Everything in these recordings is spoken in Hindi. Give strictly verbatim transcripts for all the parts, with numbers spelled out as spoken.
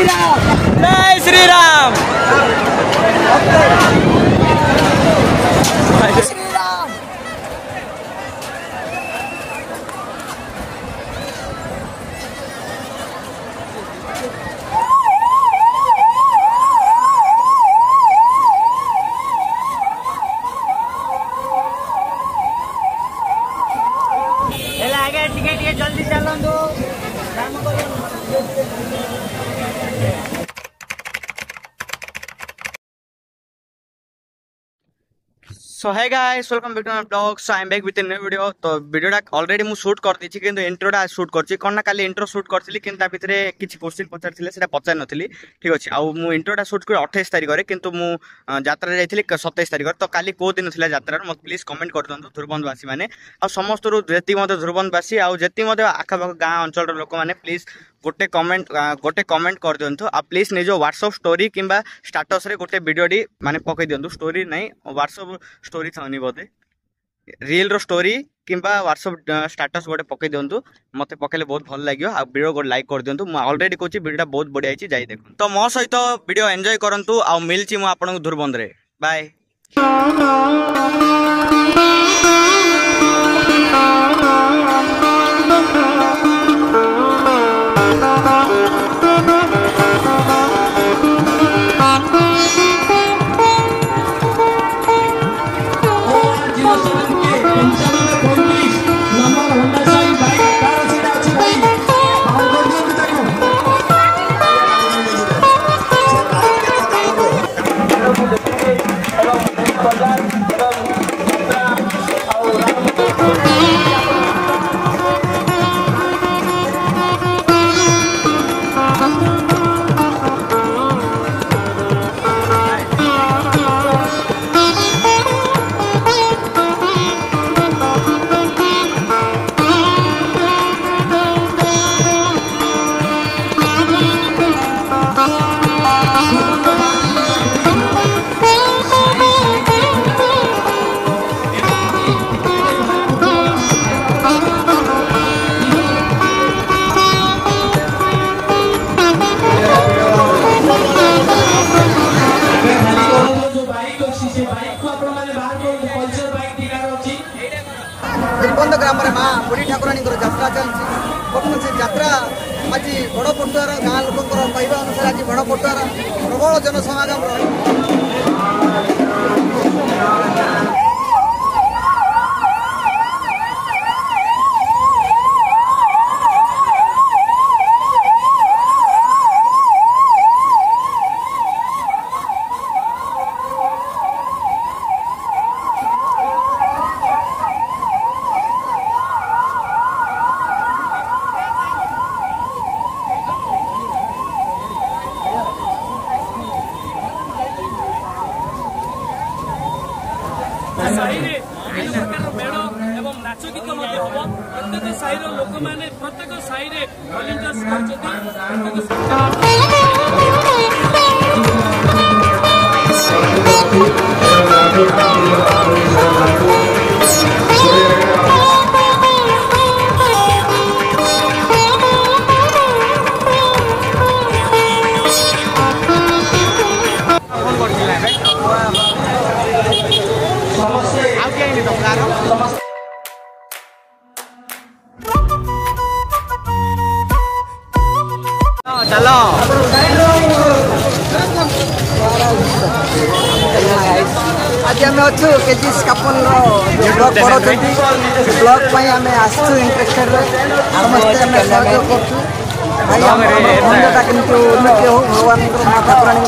जय श्री राम। जल्दी चलो so hi guys welcome back to my vlog. So I am back with new video. तो वीडियोटा ऑलरेडी मु शूट कर दी किंतु इंट्रोटा शूट करछि कोन ना काली इंट्रो शूट करथिली किंतु ता भितरे किछि क्वेश्चन पचार थिले सेटा पचार नथिली। ठीक अछि आ मु इंट्रोटा शूट कर अट्ठाईस तारिख रे किंतु मु यात्रा जाइथिली सत्ताईस तारिख रे। तो काली को दिन थिला यात्रा मत प्लीज कमेंट कर दंतु ध्रुवनवासी माने आ समस्त रु जेति मते ध्रुवनवासी आ जेति मते आखापाख गाँ अंचल लोक माने प्लीज गोटे कमेंट गोटे कमेंट कर दिंतु आ प्लीज निज व्हाट्सएप स्टोरी किंबा स्टेटस रे गोटे वीडियोटी माने पकई दिंतु। स्टोरी नहीं व्हाट्सएप स्टोरी थानी बोधे रियल रो स्टोरी किंबा व्हाट्सएप स्टेटस गोटे पकई दिंतु मते पकेले बहुत भल लागियो आ वीडियो को लाइक कर दिंतु। मु ऑलरेडी कहूची वीडियोटा बहुत बढ़िया आइची जाई देखु। तो मो सहित वीडियो एंजॉय करंतु आ मिलची मु आपन को धुरबंद रे बाय। दुर्बंध ग्राम माँ बुढ़ी ठाकुराणी यात्रा चलती बर्तमान से यात्रा आज बड़ पटुआर गाँ लोक कहवा अनुसार आज बड़ पटुआर प्रबल जनसमागम नाच गीत हम प्रत्येक साईर लोक मैंने प्रत्येक साई वॉलंटियर्स चलो आज आम अच्छु केजी स्कापन ब्लॉग पढ़े ब्लॉग आम आसु इंटरेस्टेड समस्ते आम सहयोग करूँ भाई बंधटा कि उन्नति हो भगवान माँ ठाकुराणी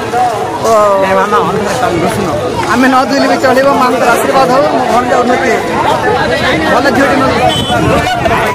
आम न दुले भी चलो माँ आशीर्वाद हो भंडा उन्नति भल झील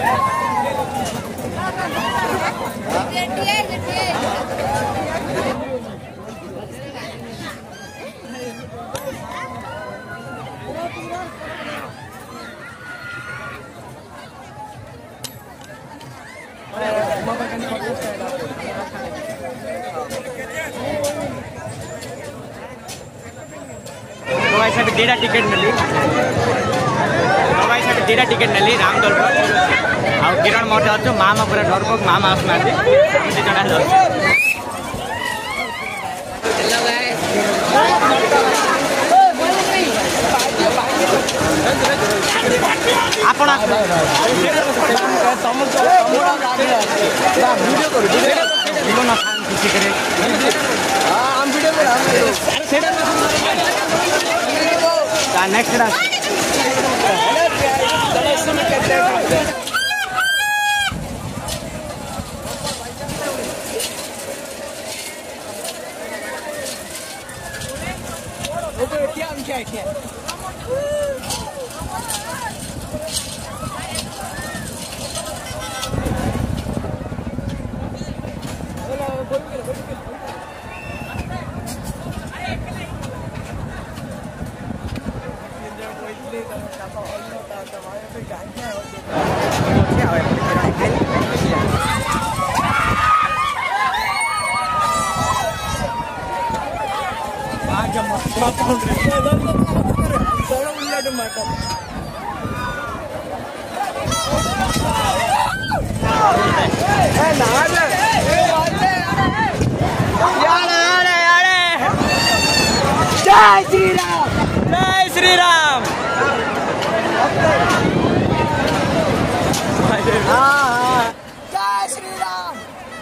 तो भाई सब दीटा टिकेट नेली तो भाई सब दीटा टिकेट नेली रामदोल आ किरण मठ अच्छु मामा पूरा डरपोक मामा आसना आपण नेक्स्ट जय श्री राम जय श्री राम जय श्री राम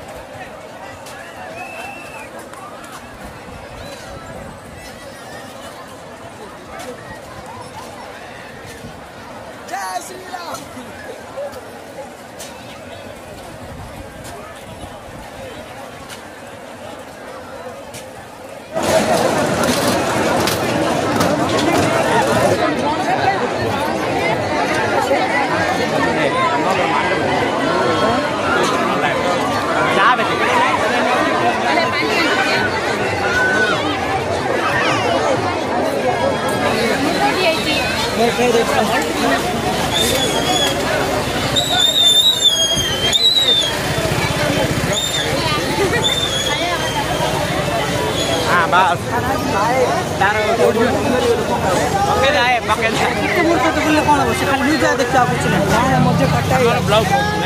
जय श्री राम हाँ बस तार पके जाए पके जाए मूर्ख तो बोले कौन हो से खाली न्यूज देखते आप कुछ नहीं मजे कट्टा है ब्लॉग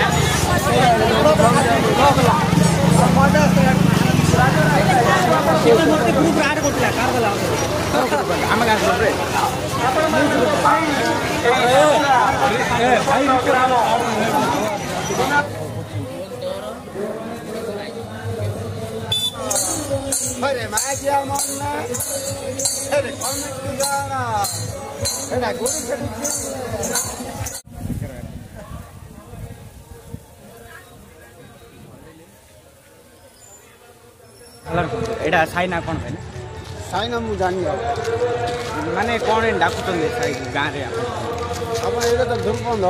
मूर्ति ग्रुप ऐड करते कार वाला हम का ग्रुप रे ए भाई अरे मागिया मन्ना अरे कौन तू जाना एटा गोरी छड़ी एटा साइना कोन भाई साइना मु जानि माने कोन डाकुतन साइ गां रे अपन एटा त धुर बंद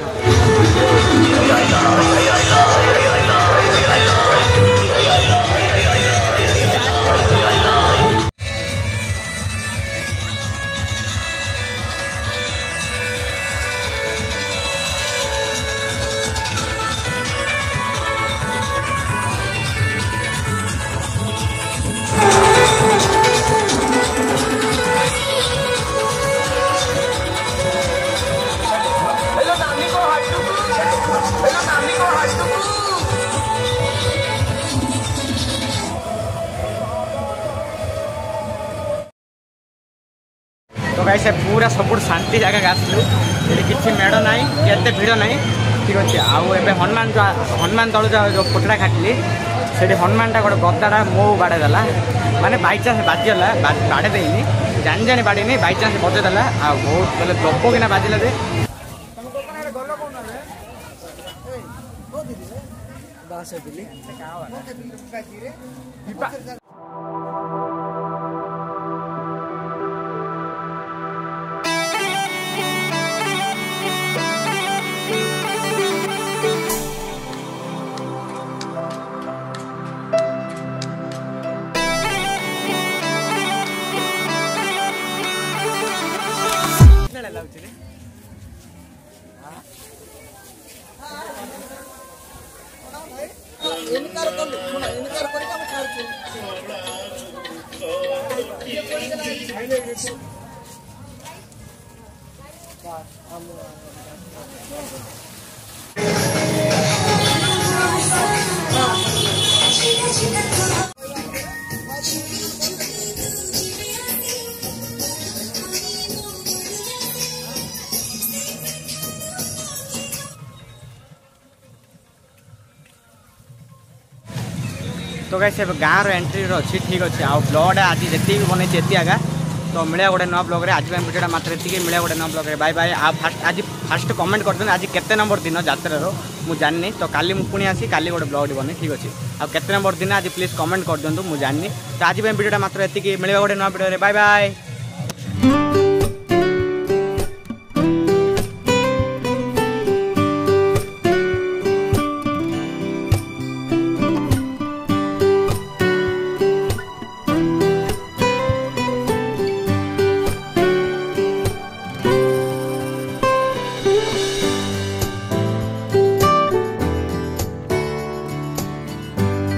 तो गाइस पूरा सब शांति जगह आसलु किसी मेड़ ना के भिड़ ना ठीक अच्छे आउ हनुमान जो हनुमान तलू जो फोटोटा काटिली से हनुमानटा गोटे गदाटा मो बाड़ेदेला माने बाईचान्स बाजीगला बाड़े देनी जानी जानी बाड़ेनी बाईचान्स बजेदेला आ बहुत बोले गप किना बाजिला जे इनकार कर सुना इनकार कर हम छाड़छु तो गाइस अब गाँव एंट्री अच्छी ठीक अच्छे आ ब्लॉग आज जी बने एति आगा तो मिले गोटे नवा ब्लॉग आज वीडियो मात्र ये मिले गोटे नवा ब्लॉग बाय बाय आ फास्ट आज फास्ट कमेंट कर आज केते नंबर दिन यात्रा मुझे जाननी तो काली पुणी आसी काली गोटे ब्लॉग बने ठीक अच्छे आ केते नंबर दिन आज प्लीज कमेंट कर दिंतु मुझे जाननी तो आज वीडियो मात्र ये मिले गोटे नवा वीडियो बाय बाय।